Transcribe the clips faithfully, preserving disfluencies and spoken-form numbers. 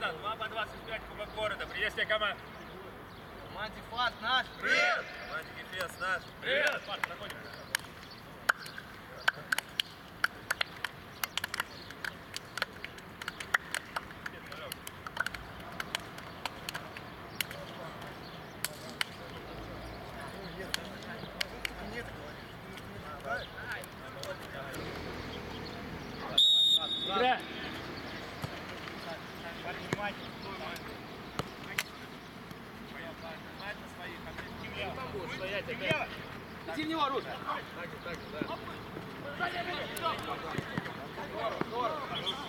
Ладно, два по двадцать пять Кубок города. Приветствие команд. Команде Фас наш. Привет! Команде Гефес наш. Привет! Фас, проходим. Игра! Парни, внимательно. Знать на своих, а ты не помогу стоять. Иди в него, Рута. Так же, так же, да. Здорово, здорово.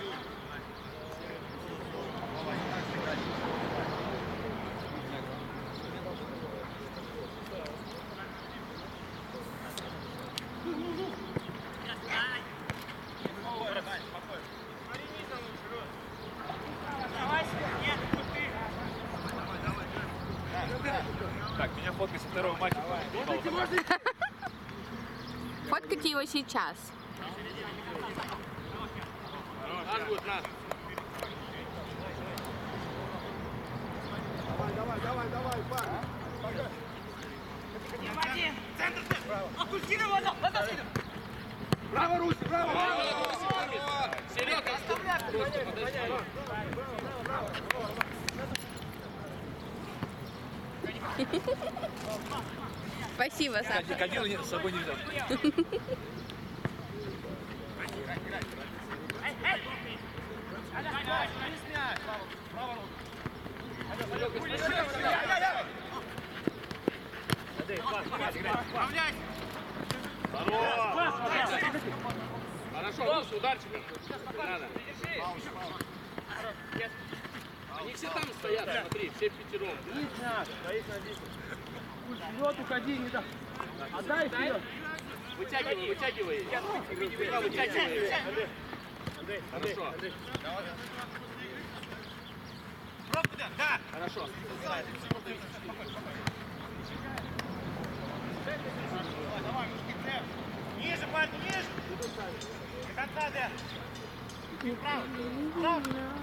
Так, меня фоткать со второго матча. Фоткайте его сейчас. Нас будет, нас. Давай, давай, давай, давай, парень. Один, центр, центр. Отпусти его, назад скидывай. Браво, Руси, браво! Серега, оставляй. Спасибо, Саша. Кадила с собой не взял. Хорошо, Русь, ударчик. Надо. Они все там стоят, смотри, все пятером. Вперед уходи, не да. Отдай вперед. Вытягивай, вытягивай. Пока вытягивай. Хорошо. Да! Хорошо. Ниже, парни, ниже! До конца, да! Право! Право!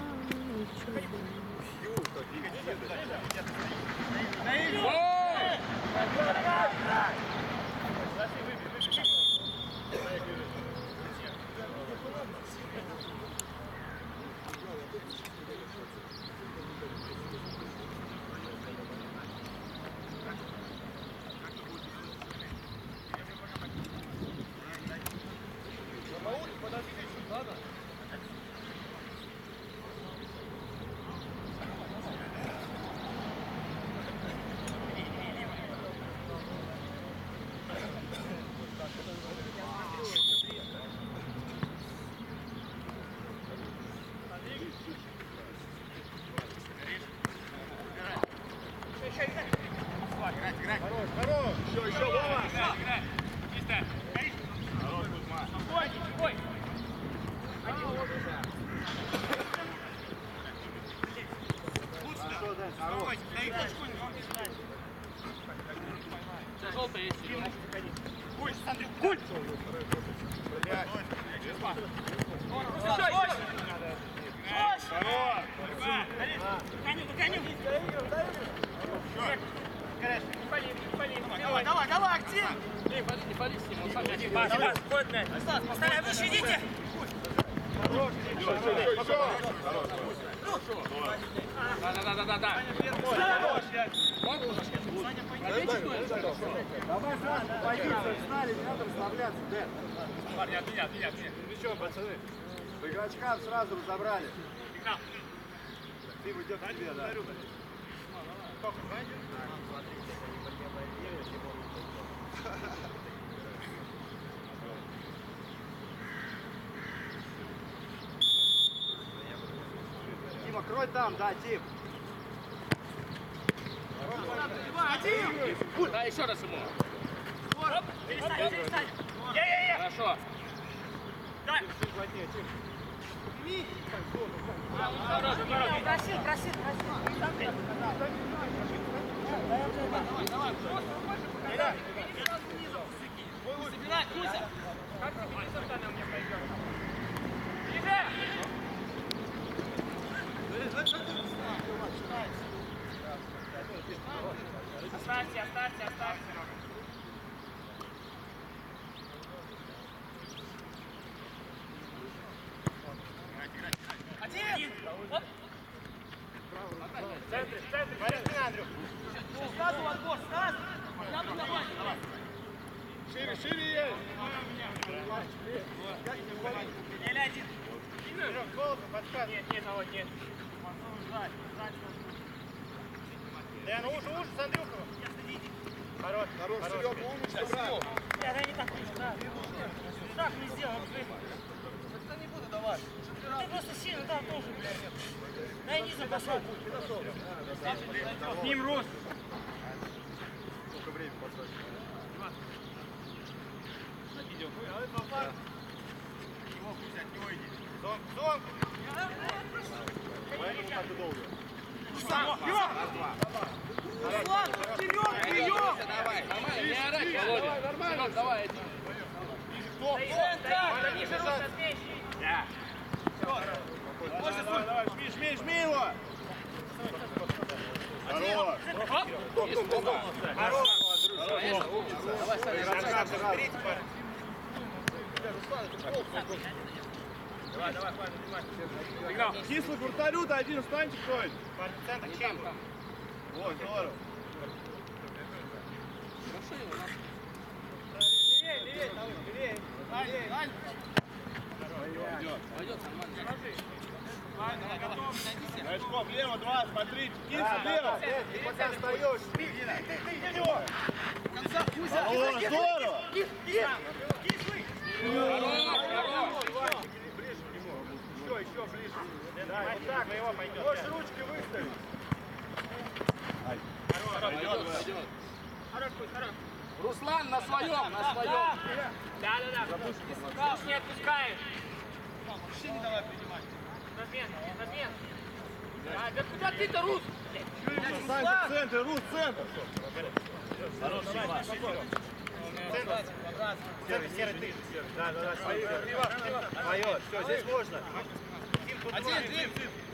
Играть, играть. Хорош, хорош. Еще, еще, Вова. Играть, играть. Чисто. Хорош, Кузьма. Спокойней, спокойней. Хорошо, да, хорош. Желтая есть. Куль, Андрей, куль! Давай, давай, давай, актив! Эй, пали, не пали с ним, он сам не Давай, давай, вход, блядь! Поставляй, выше идите! Хорош, еще, еще, еще. Да-да-да-да-да. Давай сразу по позиции встали, не надо расслабляться, Дэн. Парни, от меня, от меня, от меня. Ну что, пацаны, по игрочкам сразу разобрали. Ты идет к тебе, да. Дима, крой там, да, Тим. Да, еще раз ему. Я-я-я! Хорошо. Давай! Плотнее, Тим. Просил, просил, просил. Собирай, Кузя! Как тебе не на мне пойдет? Иди! Или один. Голову подсказ. Нет, нет, вот нет. Сзади, сзади. Да, ну уже, уже, с Андрюховым. Хорош, Хорош, Серега, умничка, брат. Я не так вижу, да. Шаг не сделал, выехал. Я не буду давать. Ты просто сильно, да, тоже, блядь. Дай низом пошел. С ним рост. Сколько времени потратил? Его пусть от него иди. Зон, зон. Поэтому так и долго. Руслан, вперед, прием! Давай, нормально, не орать, Володя. Нормально, давай, один. Кто? Кто? Ниже рук, отмечи. Да. Можно, давай, давай, жми, жми, жми его. Хорош. Стоп, стоп, стоп. Хорош. Давай, Саня, Берите, парень. Давай, давай, парень, внимательно. Кислый вратарю, да один встаньте кто-нибудь. Парень, центр, чем? Вот, здорово. Левее, левее, левее. Левее, Ань. пойдет нормально. Рачков, влево, два, смотрите. Кислый, влево. Ты пока встаешь. Ты, ты, ты, ты, него. О, здорово. Кислый. Еще, еще ближе. Да, вот так его пойдет. Можешь ручки выставить. Пойдет, пойдет. Хорош, хорош. Руслан, на своем, на своем. Да, да, да. Пауз не отпускаешь. Вообще не давай принимать. Размен, размен. А, да куда ты-то, Рус? Встань в центр, Рус, центр. Хорош, серый, серый, ты. Да, да, да, свои. Твое, все, здесь можно. Один, Дим.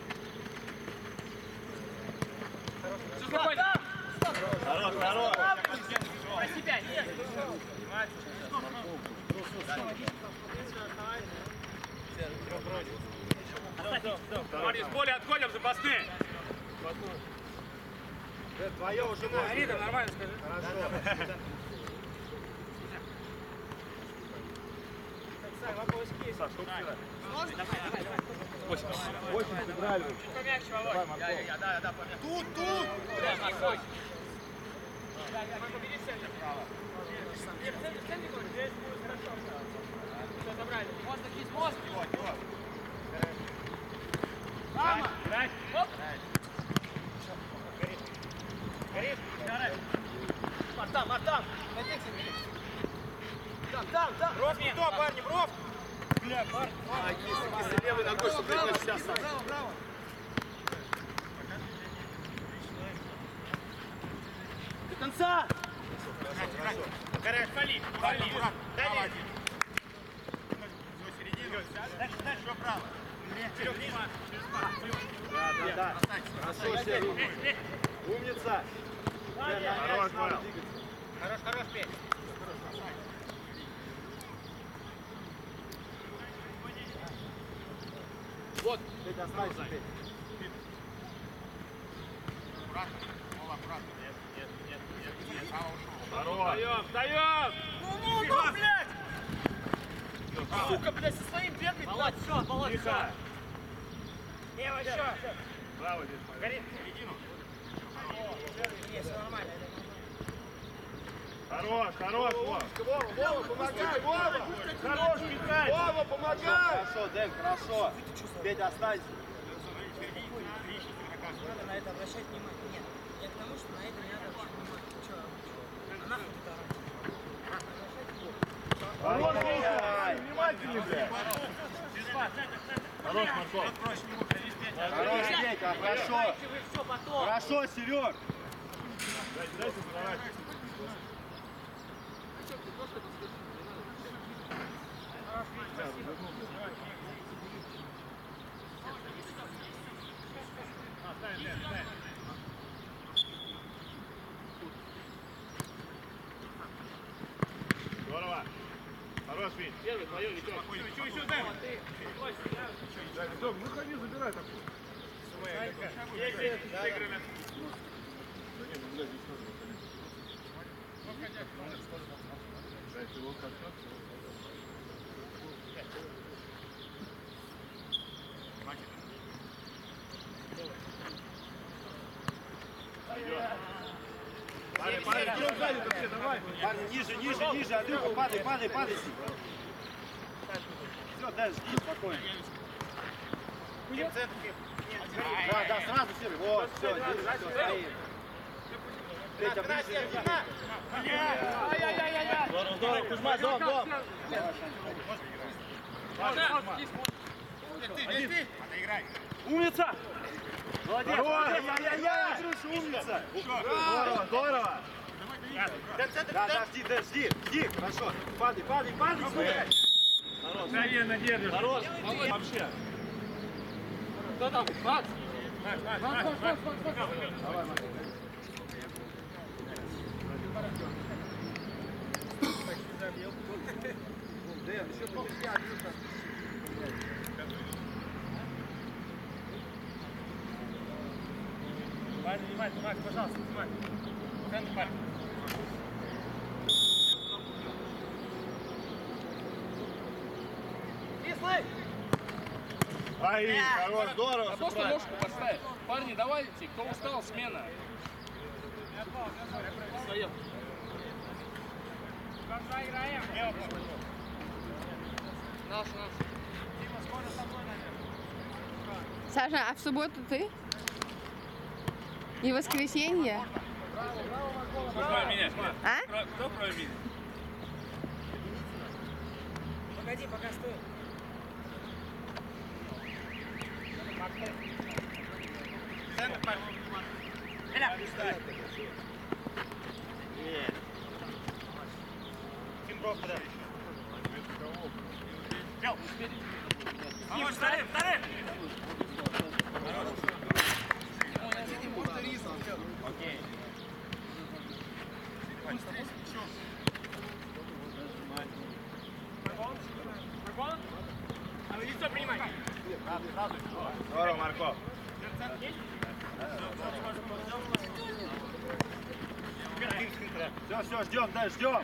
Все спокойно. Хорош, хорош. Про себя, нет. Парни, с поля отходим, запасные. Твое уже можно. Рита, нормально скажи. Хорошо. Восемь сыграли. Помягче, Володь. Я, я, я, да, да, помягче. Тут, тут! Куда не ходь? Да, я могу бери центр справа. Нет, в центре, в центре, говорю, здесь будет хорошо. Все, забрали. Мост, такие мост. Вот, вот. Мама! Грать! Оп! Горишь. Горишь? Давай. Артам, Артам! Там, там, там! Бров не то, парни, бров! Бля, парни! А, кислый, кислый левой ногой, чтобы прямо сейчас. Браво, браво! До конца! Горять, вали, вали! Дальше! Дальше, дальше, право! Вперед, вниз! Да, да, да. Хорошо, Серега. Умница. Хорош, Хорош, хорош, хорош, Петь! Вот. Петь, останься, Петь. Аккуратно, Вова, аккуратно. Нет, нет, нет, нет, нет. Хорош. Встаем, встаем! Ну, ну, ну, блядь! Сука, блядь, со своим бегает. Володь, все, Володь, Тихо. Лево еще. Браво, здесь. Горит, середину. Нет, все нормально. Хорош, хорош, Вова. Вова, Вова, помогай, Вова! Хорош, Петрай. Вова, помогай! Хорошо, Дэн, хорошо. Петя, останься. Надо на это обращать внимание. Нет, я к тому, что на это не надо обращать внимание. Че, а нахуй это Хорош, Петя. Внимательней, блядь. Хорош, Марков. Хорош, Петя, хорошо. Все, потом. Хорошо, Серег. Здорово. Хорош, Вить. Первый, твое, Витек. Еще, еще, дай. Дом, ну ходи, забирай там. Есть, сыграно. Дайте его коснуться. Парни, ниже, ниже, ниже, Андрюха, падай, падай, падай. Все, дальше, жди, спокойно. Да, да, сразу Серый. Вот, все, держи, все, стоит. Петя, ближе. Здорово, здорово, Кузьма, дом, дом. Умница! Молодец! Ай-яй-яй! Умница! Здорово, здорово! Да, да, жди, да, жди, жди, хорошо. Падай, падай, падай, сюда! Наверное, держишь. Хорош! Вообще. Кто там? Макс? Макс, Макс, Макс, Макс, Макс. Давай, Макс. Дэн, еще подожди, Андрюха. Ваня, внимательно, Макс, пожалуйста, внимательно. Центр парня. Ай, хорош, здорово. Да просто ножку поставь. Парни, давайте, кто устал, смена. Встаем. Наш, наш. Саша, а в субботу ты? И воскресенье? Кроме меня. А? Кто кроме меня? Погоди, пока стой. Центр парня. Кимбровка, да. Взял. Помочь, вторым, вторым. Окей. А вы лицо принимайте. Здорово, Марков. Все, все, ждем, да, ждем.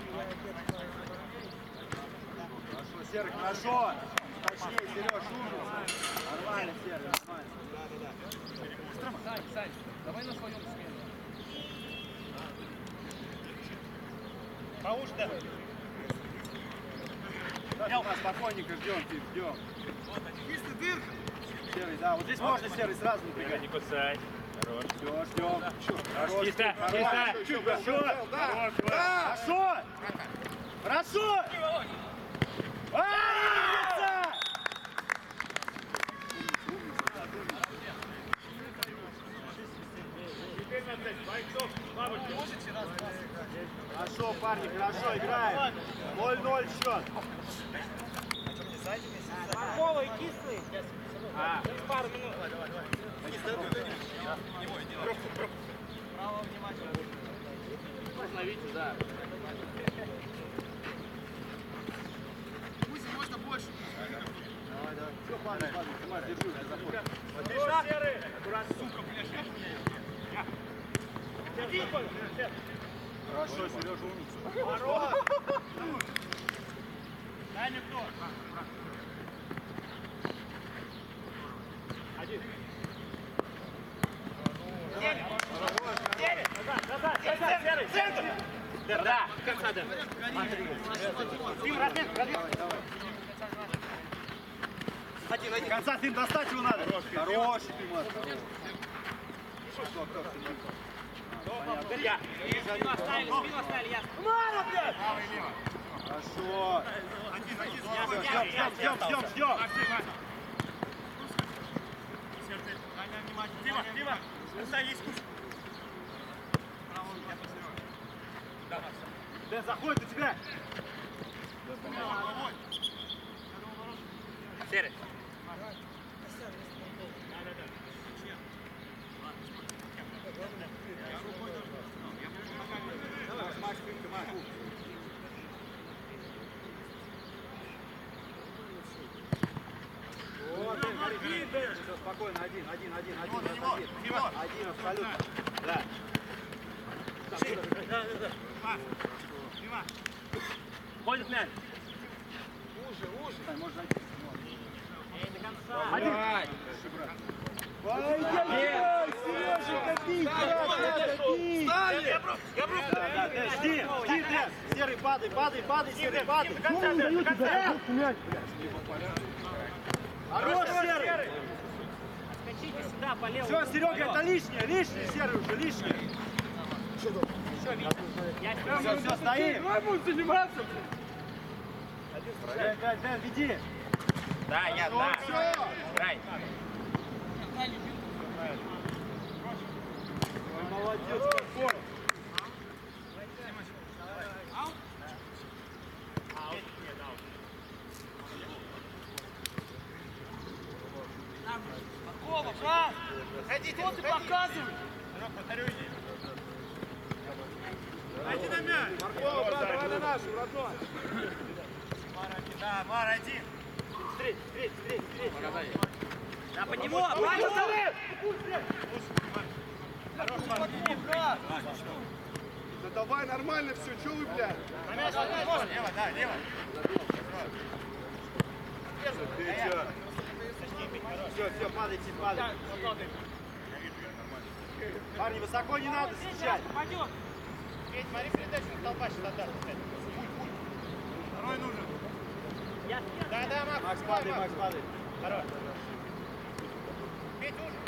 Хорошо, Серый, хорошо. Точнее, Сереж, умница. Нормально, Серый, нормально. Сань, Сань, давай на своем смену. Получше, да? Да, спокойненько ждем, Тим, ждем. Серый, да, вот здесь можно, Серый, сразу напрягать. Не кусай. Хорош. Все, ждем. Хорош, Чисто, хорошо, чисто. хорошо, да, да, хорошо, хорошо. Умница! Теперь на пять. Бойцов. Бабочка. Хорошо, парни, хорошо, играем. ноль-ноль счет. Ой, кислый. А. Пару минут. Остановите, да. Давай, давай. Все, падай, падай, Тимаш, держи, не заходи. Отлично, Серый. Аккуратно. Сука, блядь. Хорошо, Сережа, умница. Дай мне кто. Один. Назад, назад, Серый, центр. Да, конца, да. Тим, размер, размер. Один, один. Конца, Тим, достать его надо. Хороший, Тимаш. Я. Спину оставили, спину оставили, ясно. Хорошо. Ждем, ждем, ждем, ждем, ждем. Дима, Дима, конца есть куш. Дэн, заходит у тебя. Серый. Макс, ты, Макс. Вот, Дэн, смотри, все, спокойно, один, один, один, один, один, один, абсолютно. Да. Да, да, да. Дима. Ходит мяч. Уже, уже. Можно один. Не до конца. Один. Ай-яй-яй, Сережа, копить, брат, надо бить. Я просто, я руку. Да, да, Дэн, жди, жди, Дэн. Серый, падай, падай, падай, Серый, падай. До конца, Дэн, до конца. Хорош, Серый. Скачите сюда, по левому. Все, Серега, это лишнее, лишнее, Серый уже, лишнее. Все, Витя. Все, все, стоим. Давай будем заниматься. Дэн, Дэн, Дэн, веди. Да, я, да. Играй. Ой, молодец, какой. Вова, брат! Что ты показываешь? Дайте на мяч. Маркова, брат, давай на нашу, родной. Да, Мар, один. Встреть, встреть, встреть, встреть. Да, под него, Павел! Да давай нормально все, что вы, блядь? Лево, да, лево. Петя. Все, все, падайте, падайте. Парни, высоко не надо сейчас. Пойдет. Петь, смотри, передачу на толпа сейчас отдаст. Второй нужен. Да, да, Макс. Макс, падай, Макс, падай. Хорош. Петь уже.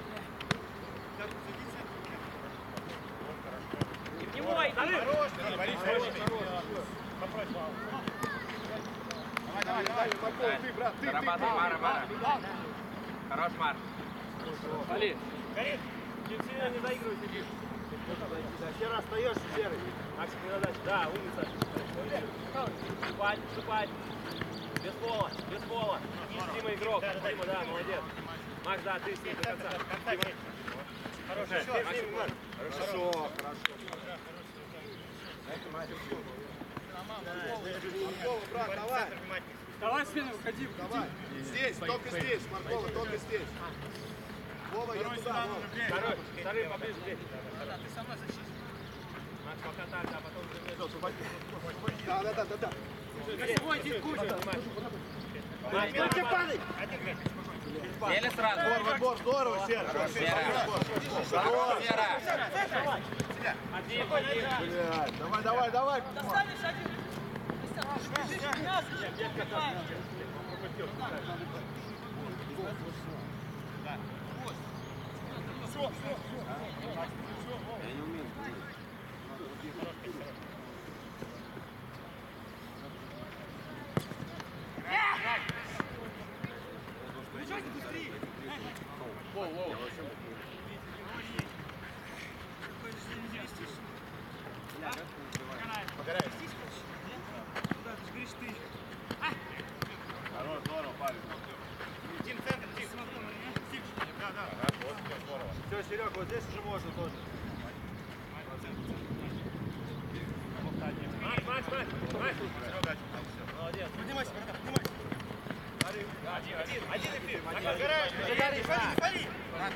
И в него, и хорош. Борис, хорош. Попрось, Давай, давай, давай. Маркова, ты, брат, ты, ты, Зарабатывай, Мара, Мара. Хорош, Мар. Вали. Горит. Сильно не заигрывай, сидишь. Серый, остаешься, Серый. Макс, передача. Да, умница. Ступать, ступать. Без пола, без пола. Дима игрок. Дима, да, молодец. Макс, да, ты с ним до конца. Хорошо, Хорошо, хорошо. Маркова, брат, давай. Давай, Свена, выходи. Давай. Здесь, только здесь, Маркова, только здесь. Вова, я туда, Вова. Второй, второй поближе здесь. Макс, пока так, а потом уже... Да, да, да, да, да. Макс, Дайте падай. Сели сразу. Отбор, отбор, здорово, Серый. Сера. Сера. один, один. Блядь, давай, давай, давай. Достанешь один. Нас Хорош, здорово, Павел. Дим, центр, Дим. Да, да. Все, Серега, вот здесь уже можно тоже. Макс, Макс, Макс. Макс. Молодец. Поднимайся, поднимайся. Один, один, один и ты. Отгораешь, не ходи, не ходи.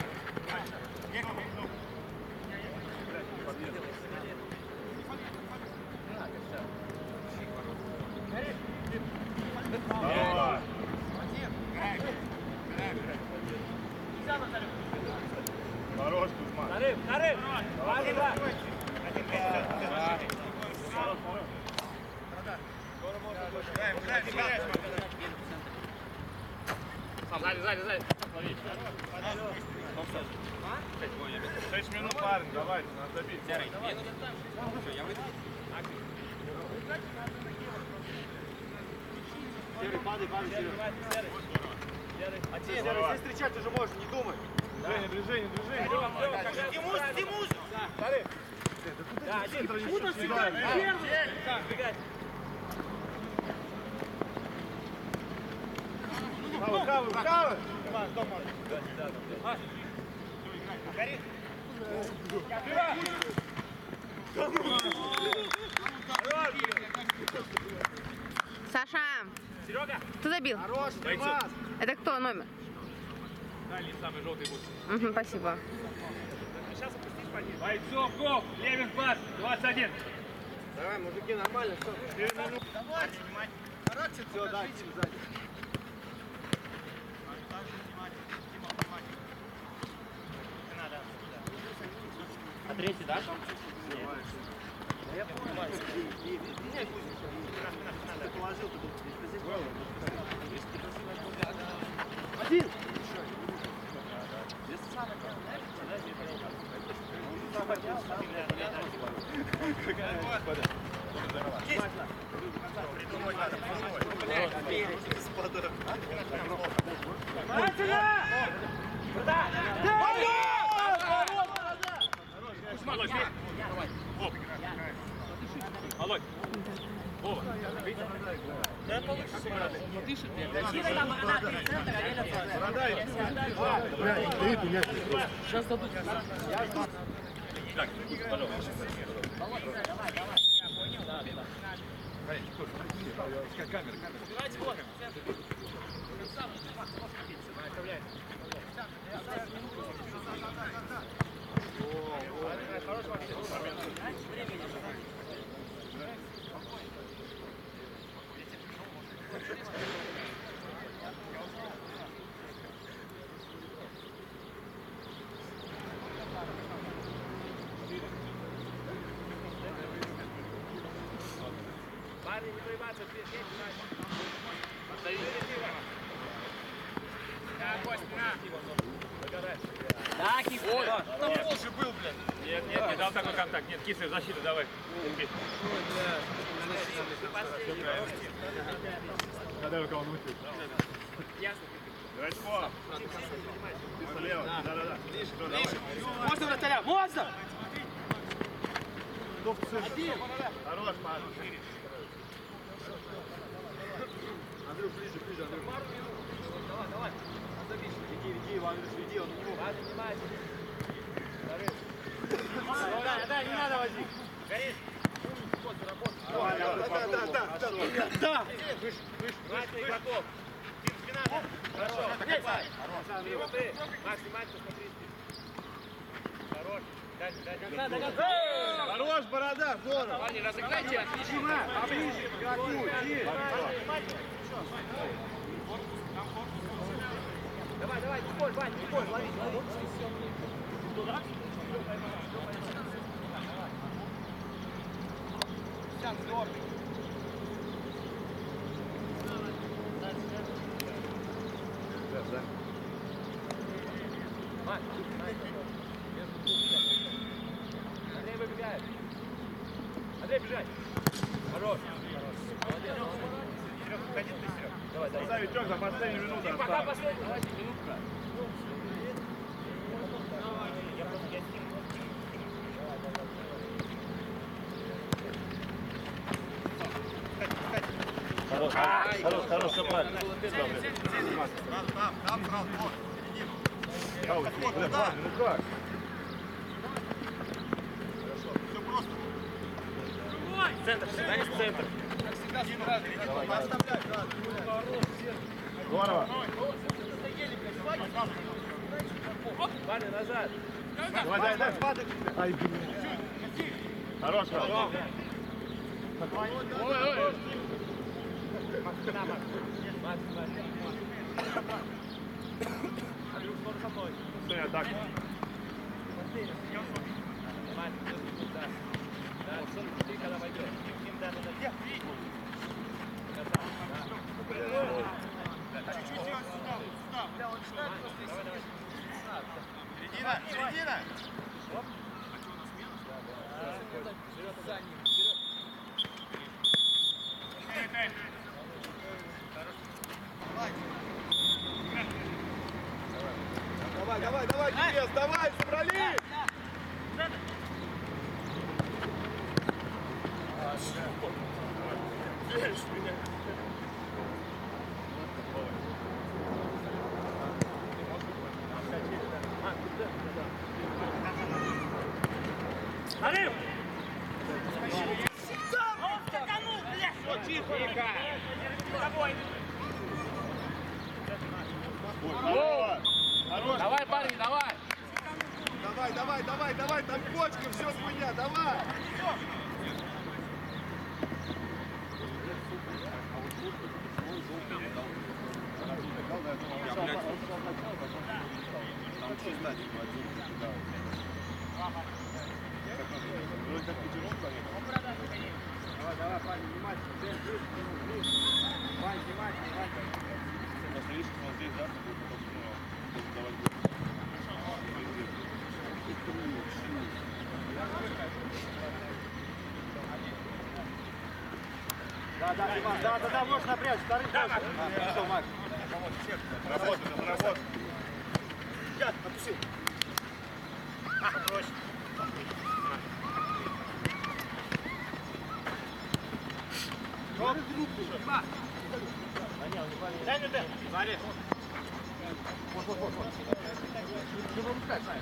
Давай. Хорош, Кузьма. Нарыв, нарыв. Один, два. Сзади, сзади, сзади. Лови. Шесть минут, парень, давайте, надо забить. Серый. Все, я выйду. Серый, падай, падай, Серега. Серый, Давай. здесь встречать уже можно, не думай. Движение, движение, движение. Тимур, Тимур. Да, один. Куда сюда? Так, бегать. Правый, правый, правый. Гори. Саша, Серега. кто забил? Хорош, Димас. Это кто номер? Дальний самый желтый будет. Угу, спасибо. Сейчас опустись по ним. Бойцов, гол. Левин пас. двадцать один. Давай, мужики, нормально, все. Давай. Характер. Все, да, Тим сзади. А третий, да? Нет. Один! Володь. Вова. Так, пожалуйста. Камера, камера. Парни, не проебаться, ответь, отдай. Да, Кость, на. Да, Кис. Ой, там пол же был, блядь. Нет, нет, не дал такой контакт. Нет, Кис, защита, давай. Когда рука он мутит. Ясно. Давай, спор. Ты слева. Да-да-да. Можно вратаря, можно! Хорош, Марк. Андрюш, ближе, ближе, Андрюш. Давай, давай. Веди, веди его, Андрюш, веди, он не Ладно, внимательно. Да, да, не надо возить. Горишь. Давай, давай, да, да, да, да, да. Выше, выше, выше, игроков. Хорошо, Давай. Хорош, ты. Макс, внимательно смотри. Хорош. Дай, дай, дай. Да, да, да. Хорош, борода, здорово. Парни, разыграйте, отлично. Дима, поближе к игроку, иди. Давай, давай, Николь, Вань, Николь, лови, лови. Сейчас, здорово. Вань, Андрей выбегает. Андрей, бежать. Хорош. Молодец, молодец. Серега, ходи ты, Серега. Давай, давай. Ставь Витек за последнюю минуту. И пока последний, давайте минутка. Хорош, хорош, хорош, все правильно. Там, там, там, сразу, вот, середину. Ау, бля, Ваня, ну как? Все просто. Центр, всегда есть центр. Оставляй, да. Здорово. Парни, назад. Давай, дай, дай, падай. Ай, блин. Хорош, хорош. Ой, ой. Макс, на, Макс. Макс, Макс. Андрюх, скоро со мной. Сегодня так. Макс, да. Да, ты когда пойдешь. Да, да, да. Середина, середина. Давай, давай, давай, Денис, давай, собрались! Арим! Тихо. Здорово. Хорош. Давай, парни, давай! Давай, давай, давай, давай, там кочка, все с меня, давай! Давай, давай, парень, внимательно. Ближе, ближе, ближе. Вань, внимательно, Вань. Смотришь, вот здесь, да, потом, ну, давай будет. Да, да, Иван, да, да, да, можешь напрячь, вторым тоже. А, хорошо, Макс. Работай, работай. Я, отпусти. Попроще. Дай мне дай. Смотри. Вот, вот, вот, вот. Не пропускай, Сань.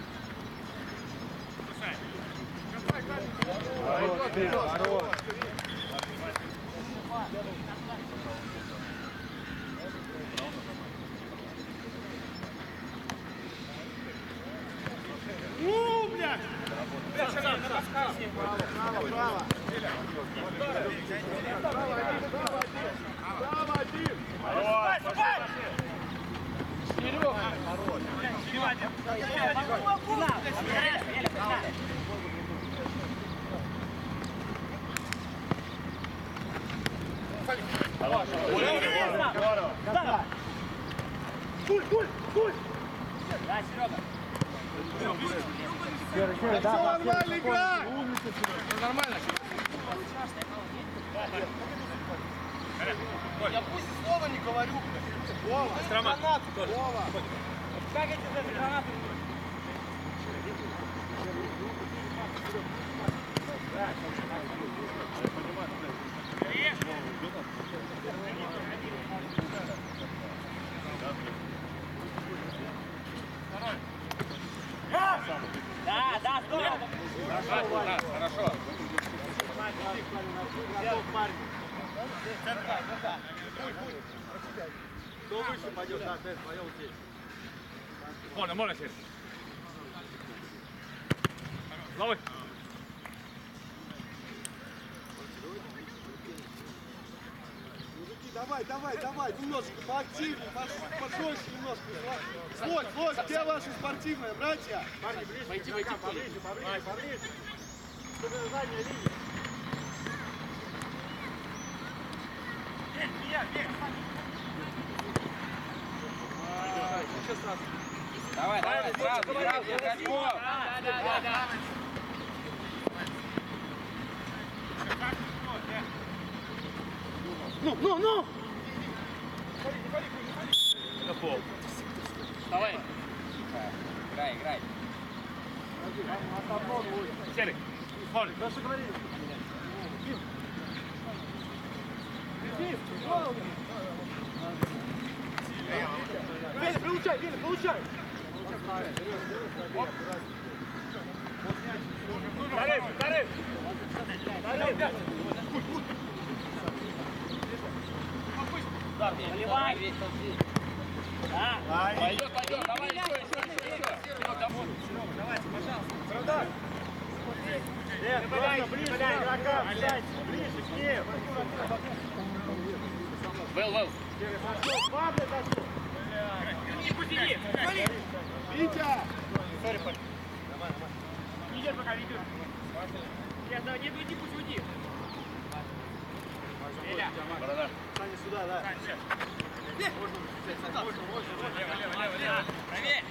Хорош, ты, хорош. Ну, блядь! Право, право, право. Право один! Давай, давай. Здорово! Куль, куль, куль. Да, Серега. Серый, Серый, да, Все да, нормально, игра! Нормально. Я пусть и слова не говорю. Вова, гранату тоже. Вова. Как эти за гранаты? Да, да, здорово. Хорошо, хорошо. Кто выше пойдет? Да, Дэд, твоем здесь. Можно, можно, Серый. Головой. Мужики, давай, давай, давай, немножечко поактивнее, пожестче немножко. Злой, злой, где ваши спортивные, братья? Парни, ближе, пойти, пойти, поближе, поближе, поближе. Чтобы на задняя линия. Давай, давай, сразу, сразу, Качков. Да, да, да, да. Ну, ну, ну! Это пол. Давай. Играй, играй. Основной будет. Серый, смотри. Да что говорили? Веня, получай, Веня, получай! Тариф, тариф. Наливай. Да. Пойдет, пойдет, давай еще, еще, еще, еще. Серега, домой. Давайте, пожалуйста. Нет, ближе, ближе, игрока, блядь, ближе к ним. Вел, вел. Павле зашел. Не подели. Витя! Не идет пока, ведет. Сейчас, давай, не уйди, пусть уйди. Борода. Саня, сюда, да. Проверь.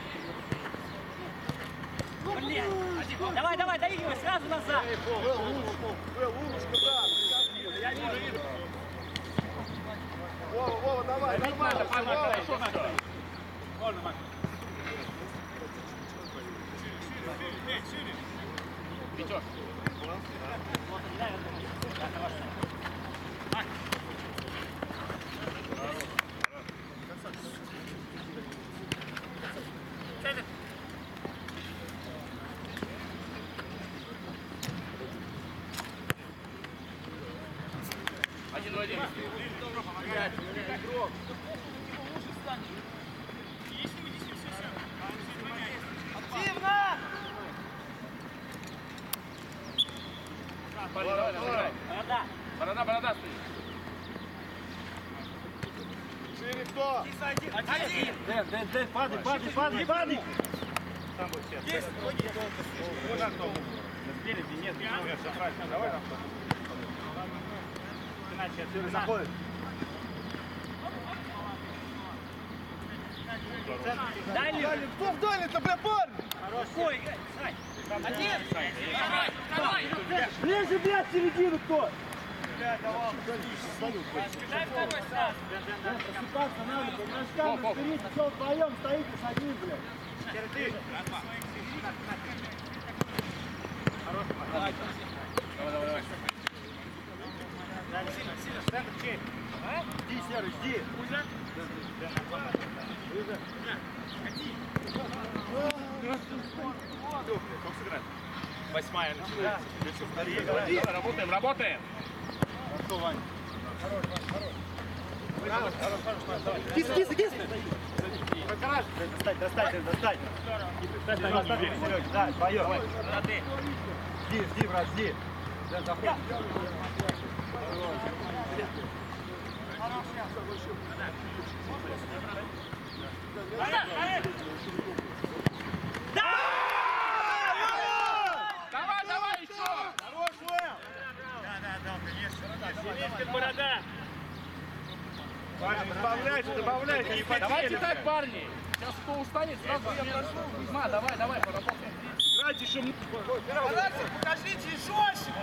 Блин. Давай, давай, доигрывай, сразу назад. Вэл, умничка, Вэл, умничка, да. Я вижу, вижу. Вова, Вова, давай, нормально, все, Вова. Можно, Макс. Пятёр. Один в один. Активно! Парень, давай, давай. Борода. Борода, борода стоит. Шире кто? Один. Один. Дэн, Дэн, Дэн, падай, падай, падай, падай. Есть. Спереди нет, нет, все правильно. Давай там. Иначе отсюда заходит. Дальний. Кто в дальний-то, бля, парень? Ой, играй. Сань. Один. Второй. Ближе, блядь, в середину кто? Дай второй сразу. Просыпаться надо, по игрокам разберите, что вдвоем стоите с одним, блядь. Давай, давай, давай. Центр чей? Жди, Серый, жди. Как сыграть? Восьмая начинается. Работаем, работаем. Хорошо, Ваня. Хорош, хорош. Хорош, хорош, хорош. Кис, кис, кис. Достать, достать, достать. Достать, Серега, да, вдвоем. Жди, жди, брат, жди. Заходи. Давай, давай еще! Хорош, Лэл! Да, да, да, конечно. Синишкин борода. Парни, добавляйте, добавляйте, не потели. Давайте так, парни. Сейчас кто устанет, сразу я прошу. Кузьма, давай, давай, поработаем. Играйте еще. Характер, покажите жестче.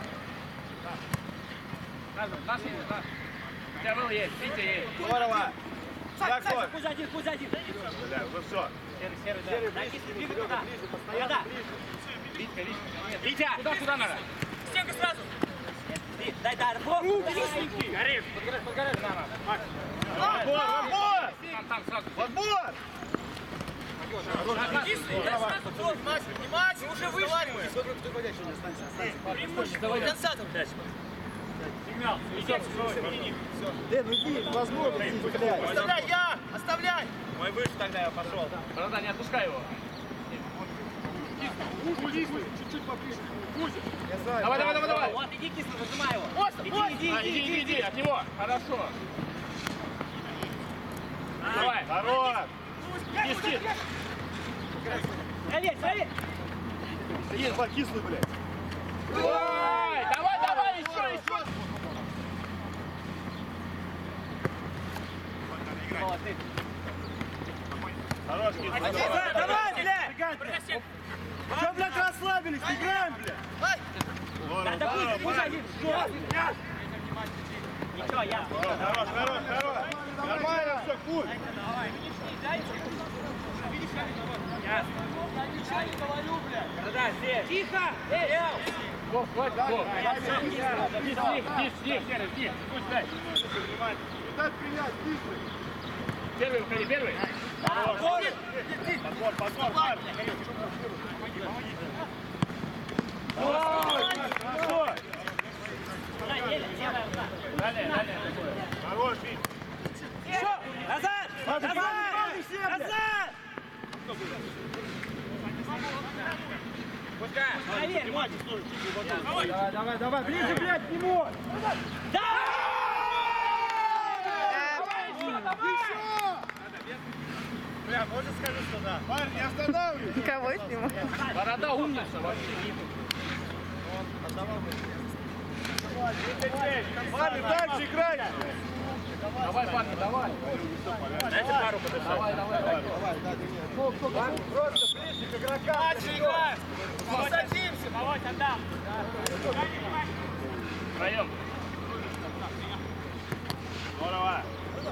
Наш есть, да. У тебя был есть, Витя есть. Здорово. Сань, Такой. Сань, пусть один, пусть один. Бля, ну все. Серый, серый, да. Дай кисть, двигай туда. Да. Витька, Витька. Витя! Куда, куда надо? Стенка сразу. Дай, дай, руку. Горишь. Подгорай, подгорай, надо. Отбор, отбор! Там, там, сразу. Отбор! Дай сразу, Макс, внимательно, уже вышли мы. Давай, Конденсатор. Сигнал. Идем. Дэн, иди, возможно, блядь. Оставляй, я, оставляй. Мой выше тогда я пошел. борода, не отпускай его. Чуть-чуть поближе. Давай, давай, давай, давай. Вот, иди кисло, нажимай его. Просто, Иди, просто. иди, А, иди, иди, иди, иди, от него. Хорошо. Давай. Хорош! Иди, Проверь, проверь. Есть покислый, блядь. Давай, давай, давай, еще, еще. Молодцы. Хорош, кислый. Давай, блядь! Что, блядь, расслабились? Играем, блядь! Ай, Здорово, Да здорово, пусть, пусть Ваня. один. Ничего, я. Хорош, хорош, хорош. Нормально все, пусть. Да, здесь. Тихо. Эй, Вов, хватит, Вов. Иди с ним, иди с ним, Серый, с ним. Пусть дай. Не дать принять, быстро! Первый выходи, первый. Подбор, подбор, парень. Хорошо. еле, левая рука. Далее, далее. Хорош, Вить. Назад! Назад! Назад! Пускай. Проверь, вот. Давай, давай, давай, ближе, блядь, к нему! Да! Бля, можно скажу, что да? Парень, не останавливайся. Кого снимать? Борода умница вообще. Парень, дальше играй. Давай, парни, давай. Дайте пару подышать. Давай, давай, давай. Просто ближе к игрокам. дальше играем. Садимся. Володь, отдам. Втроем. Здорово.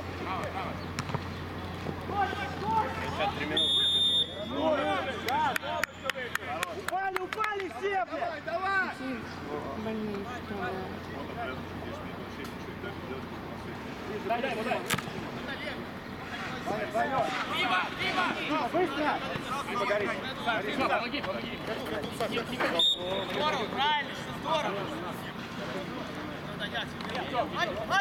Упали, упали все, блядь! Давай! Больные, что ли? Дай, дай, дай. Дима, Дима. Быстро! Дима, помоги, помоги. Здорово, правильно, что здорово. Надо я тебе. Ай, ай.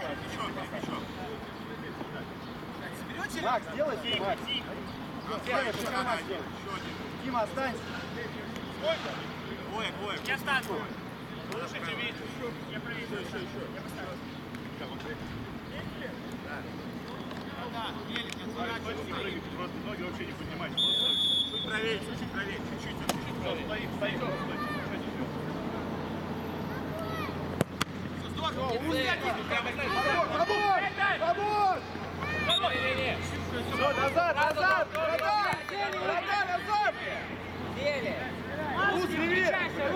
Соберете? Макс, делай, Макс! Делай, что ты Макс делаешь? Дима, останься! Двое, двое. Я стану. Слушайте, Витя. Я проведу еще, еще. Я постараюсь. Да, еле не отворачивайся. Просто ноги вообще не поднимать. Чуть правее, чуть правее, чуть-чуть. Стоит, стоит, стоит. Помочь! Все, назад, назад! Врага! Врага, назад! Рус, реви!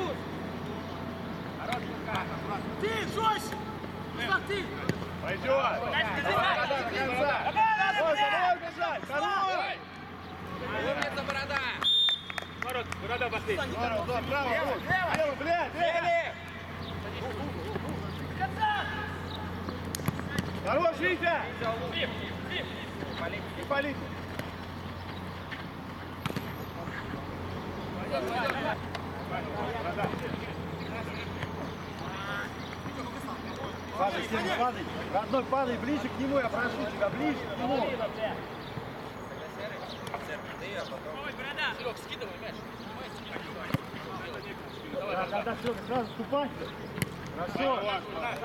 Ты, жестче! Как ты? Пойдет! Давай, до конца! Давай, давай бежать! Второй! Умница, Борода! Ворот, Борода пошли. Здорово, да, право, вот. Лево, блядь, лево! Хорош, Витя! И полит! Падай, Сеня, падай! Родной, падай ближе к нему, я прошу тебя, ближе к нему! Серег, скидывай мяч. Да, да, да, все, сразу ступай! Хорошо!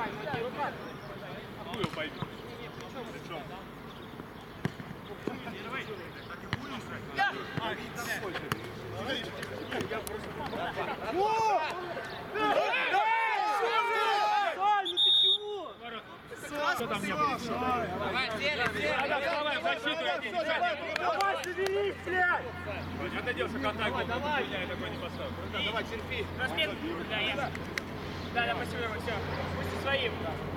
Давай, сели, сели. Давай, защиту. Давай, соберись, блядь! Отойдешь к контакту. Давай, я такой не поставлю. Давай, терпи. Размен. Да, я. Да, да, спасибо, все. Пусть своим.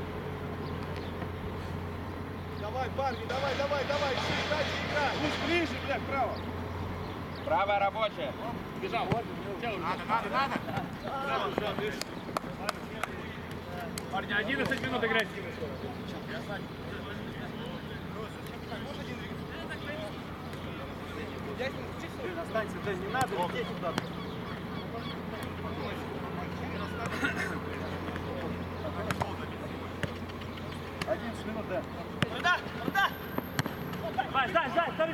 Давай, парни, давай, давай, давай, играй, играй. Луч ближе, блядь, вправо! Правая рабочая. Бежал. Надо, надо, надо. Парни, одиннадцать минут играть с ним. Останься, да, не надо лететь туда. одиннадцать минут, да. Борода, борода. Давай, сдай, сдай, стой.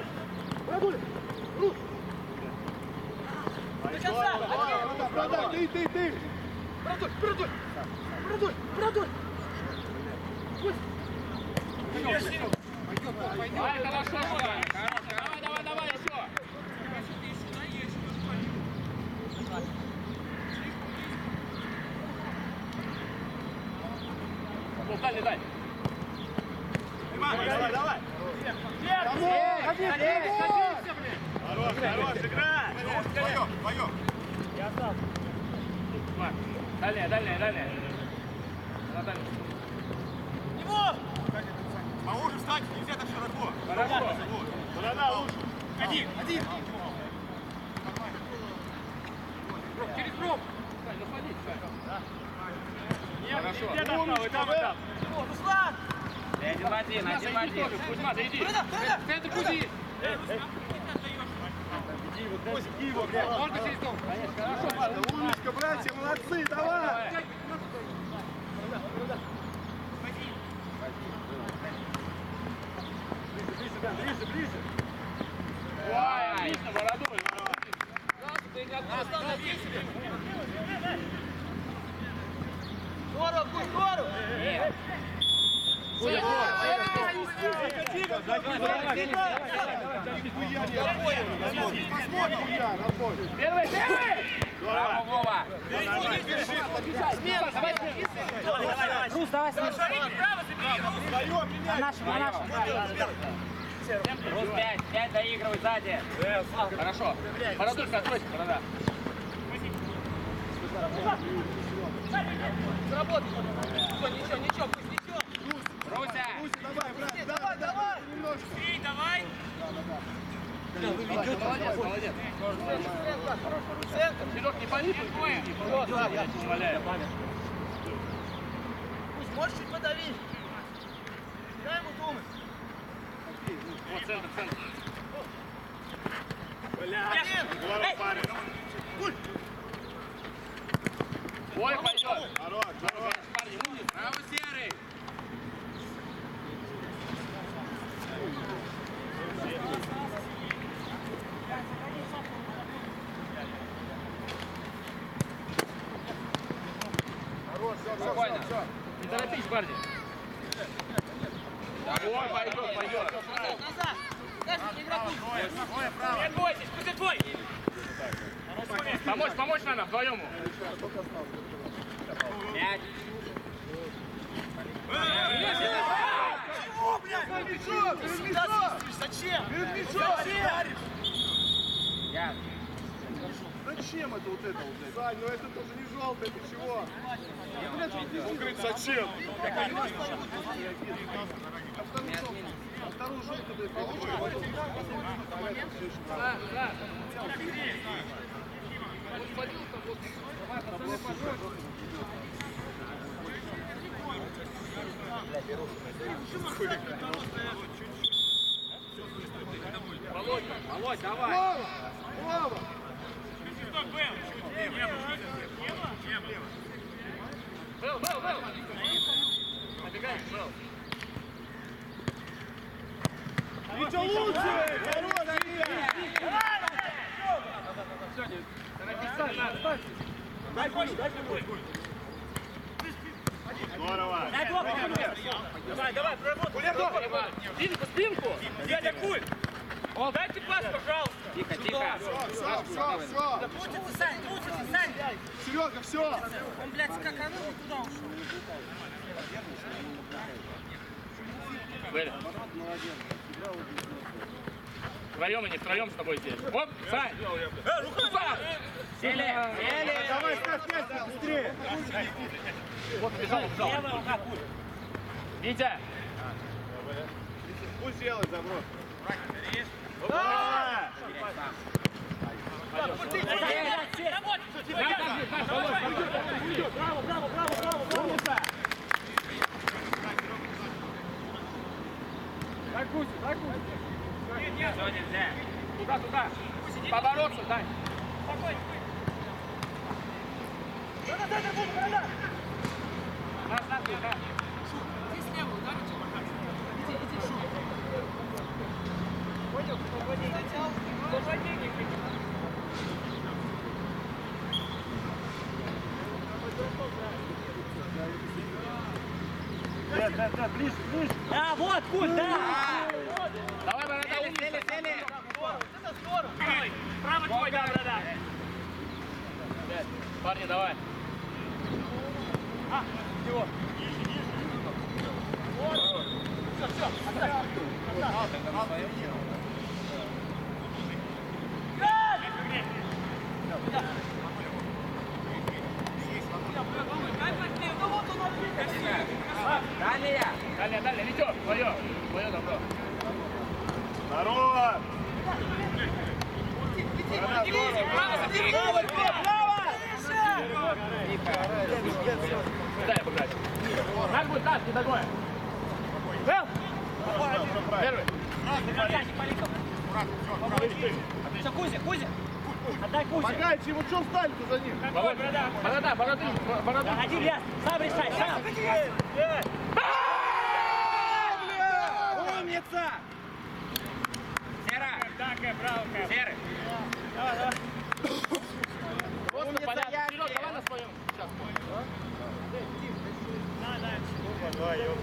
До конца. Борода, ты, ты, ты. Бородой, бородой. Бородой, бородой. Давай, хорошо, давай. Давай, давай, давай, еще. Ну, дай, дай. Давай, давай! Ходи, Хорош, хорош, играй! Поем, поем. Дальняя, дальняя, дальняя. На дальнюю. Него. Поуже встать, нельзя так широко. Хорошо. Борода лучше! Один, один. Через круг. Хорошо. Где достал? И там, и там. Руслан. Один в один, один в один. Кузьма, зайди. Борода, борода. Центр кузи. Иди его, дай, иди его, блядь! Можно через дом? Умничка, братья, молодцы, давай. Ближе, да, ближе, ближе! Ой, отлично, Бородой. Здорово, пусть здорово. Будет Посмотрим, я, работаю. Первый, первый! Браво, Вова. Рус, давай с ним. Право забери. Вдвоем меняй. Нашим, на нашим. Рус пять, пять доигрывай сзади. Хорошо. Бородулька, откройся, Борода. Заработай. Ничего, ничего, ничего, пусть ничего. Руся. Давай, брат, Давай, давай. немножко. Бей, давай. Молодец, молодец. Центр. Серег, не пали. Пусть можешь чуть подавить. Дай ему думать. Вот центр, центр. Эй, Ой, пойдет. Хорош, хорош. Парни, умница. Браво, Серый. Спокойно. Не торопись, парни. Ой, пойдет, пойдет. назад. Дальше игроку. Не бойтесь, пусть это твой. Помочь, помочь надо, вдвоем. Пять. Чего, блядь? Перед мячом! Перед мячом! Зачем? Перед мячом! Зачем это вот это вот? Сань, ну это тоже не желтое, ты чего? Он говорит, зачем? А вторую желтую, блядь, получишь, а потом Володь, Володь, давай. Слава! Слава! Был, был, был. Набегаешь, был. Витя лучше! Хорош, Дай больше, дай больше. Здорово. Дай блок, Давай, давай, проработай. Спинку, спинку. Дядя Куль. Дайте пас, пожалуйста. Тихо, тихо. Все, все, все! Крутится, Сань, крутится, Сань! Серега, все! Он, блядь, скаканул и туда ушел. Были. Вдвоем и не втроем с тобой здесь. Оп, Сань. Рука. Сели, сели. Давай, ставь мяч быстрее. Вот, бежал, бежал. Левая рука, Куль. Витя. Пусть делает заброс. Да! Браво, браво, браво, браво, браво. Дай Кусю, дай Кусю! Все, нельзя. Туда, туда. Поворотся, дай. Нас, нас, нас. Да, да, да, ближе, ближе. Да, вот, Куль, да. Давай, борода, умница. Право твой, да, борода. Парни, давай. Далее. Далее, далее. Витек, твое. Твое добро. Здорово. Дай обыграть. Как будет, Тас, не догонь. Первый. Все, Кузя, Кузя. Отдай Кузя. Помогайте ему, что встали-то за ним? Борода, борода, борода, борода. Один ясно. Сам решай, сам. Умница! Сера! Серый! Просто понятно. Серег, давай на своем участке. Давай, ёп.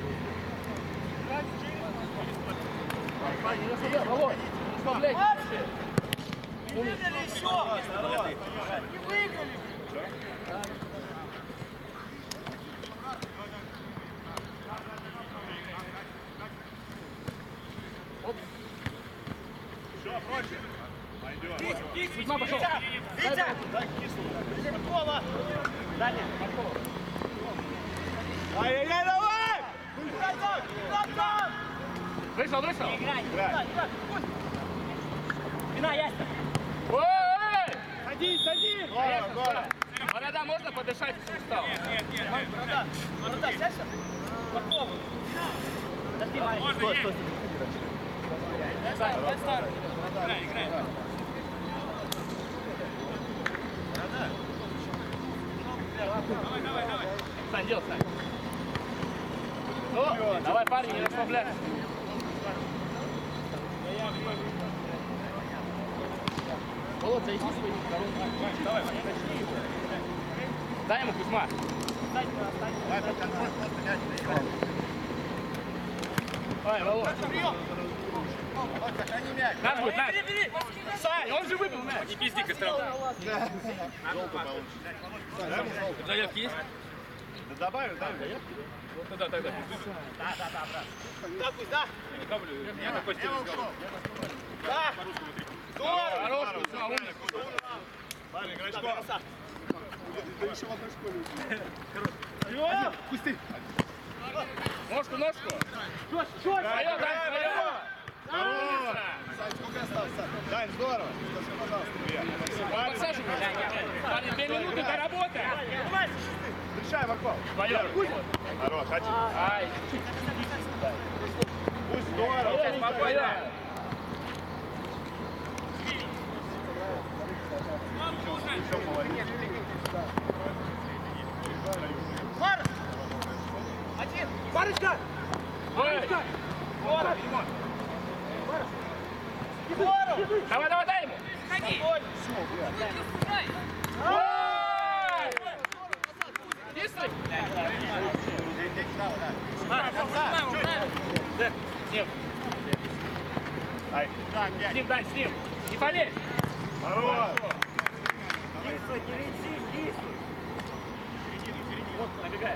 Не расслабляй, Володь! Не расслабляй! Все, прочее. Пойдет. Кузьма пошел! Витя! Дай кислу. Далее. Ай-яй-яй, давай! Вышел, вышел! Играй. Играй. Спина ясно. Ой! Садись, садись! Здорово, здорово. Борода, можно подышать, если устал? Борода, сядься. Попробуй. Подожди, маленький. Стой, стой, Играй, играй. Давай, давай, давай. Сань, делай, Сань. Ну, давай, парни, не расслабляйся. Володь, зайди своим сторонником. Давай, дай ему, Кузьма. Давай под контроль, просто мяч доиграй. Ой, Володь. Вот, сохрани мяч. Наш будет, наш. Сань, он же выбил мяч. Не пизди, Костров. Желтый получишь. Заявки есть? Да добавим, да? Вот тогда, тогда. Да, да, да, брат. Да, пусть, да? Я такой стиль сделал. Да! Здорово! Хороший, все, умник. Парень, Грачков. Да еще в одной школе. Один, пусти! Ножку, ножку. Жестче, Твоё, Дань, твоё. Здорово. Сань, сколько осталось, Сань? Дань, здорово. Скажи, пожалуйста, привет. Подсаживай. Парни, две минуты до работы. Встречай, Марков. Твоё. Хорош, один. Ай. Пусть здорово. Спокойно. Еще молодец. Марш! Один! Марочка! Ой. Здорово! Давай, давай, дай ему. Спокойно! Ой. Быстрый. Сним. Ай. С ним, дай, с ним. Не полезь. Хорош. Действуй, не лети, действуй. Вот, набегает.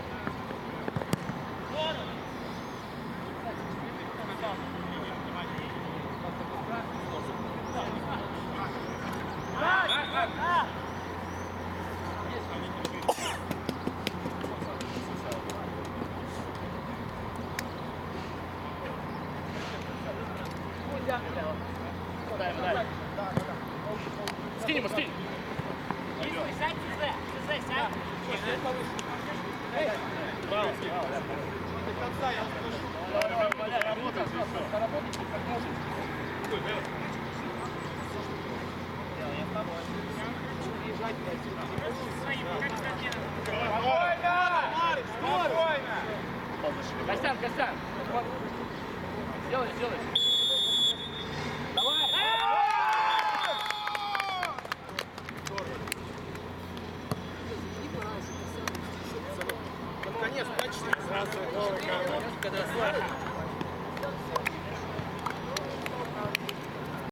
Скинь ему, скинь. Действуй, сядь, СЗ, СЗ, сядь. До конца я спрошу. Спокойно! Марш, спокойно! Костян, Костян.